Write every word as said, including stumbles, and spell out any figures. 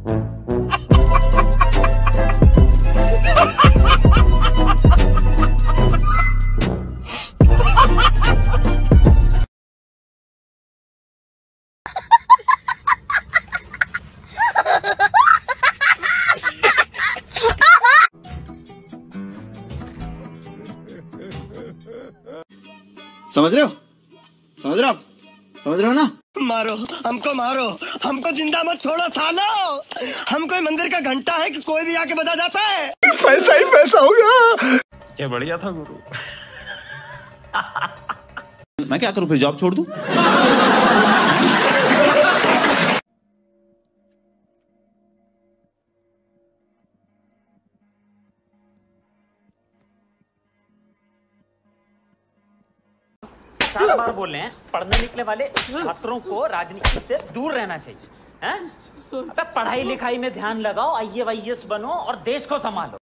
समझ रहे हो? समझ रहे हो आप? समझ रहे हो ना? मारो हमको, मारो हमको, जिंदा मत छोड़ो सालो। हम कोई मंदिर का घंटा है कि कोई भी आके बजा जाता है? पैसा ही पैसा होगा। क्या बढ़िया था गुरु। मैं क्या करूं फिर, जॉब छोड़ दूं? पचास बार बोल रहे हैं, पढ़ने निकले वाले छात्रों को राजनीति से दूर रहना चाहिए। हैं? अबे पढ़ाई लिखाई में ध्यान लगाओ, आई ए एस बनो और देश को संभालो।